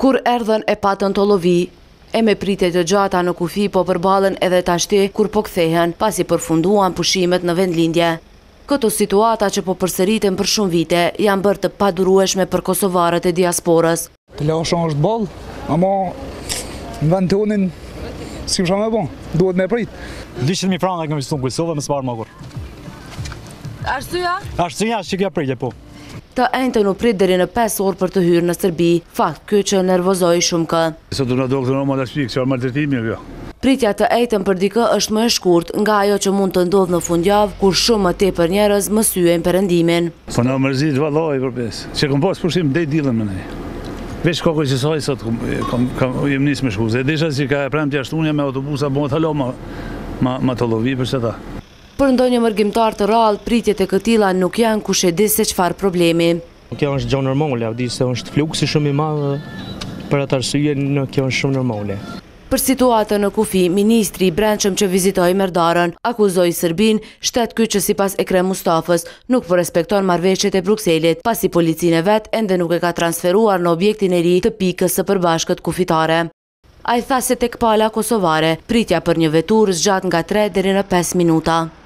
Kur erdhën e patën të lovi, e me pritje të gjata në kufi po përballen edhe tashti kur po kthehen, pasi përfunduan pushimet në vendlindje. Këto situata që po përsëriten për shumë vite janë bërë të padurueshme për kosovarët e diasporës. Të lasha është ballë, ama në vend tonin si më me bon, duhet me prit. 200.000 franka kemi shtuar në Kosovë më sparë më kur. Arsyeja? Arsyeja që kjo pritje po. Të enjtën u prit deri në 5 orë për të hyrë në Serbi, fakt ky që nervozoi shumë kë. Sot do na doktor normal as pikë, çfarë maltretimi kjo. Pritja të enjtën për dikë është më e shkurtë nga ajo që mund të ndodhë në fundjavë, kur shumë më tepër njerëz mësyejnë perëndimin. Po na mërzit vallai për pes. Që kam pas pushim deri dillën me ne. Veç kokë që soi sot jem nis me shkuzë. Desha si ka pranë jashtunia me autobusa bëhet halo ma të lovi për çeta. Për ndonjë mërgjimtar të rrallë, pritjet e këtilla nuk janë kush e di se çfarë problemi. Kjo është gjë normale, di se është fluksi shumë i madh, për atë arsye kjo është shumë normale. Për situatën në kufi, ministri i brendshëm që vizitoi Merdarën akuzoi Serbinë, shtet ky që sipas Ekrem Mustafës nuk po respekton marrëveshjet e Brukselit, pasi policinë vet ende nuk e ka transferuar në objektin e ri të pikës së përbashkët kufitare. Ai tha se tek pala kosovare, pritja për një veturë zgjat nga 3 deri në 5 minuta.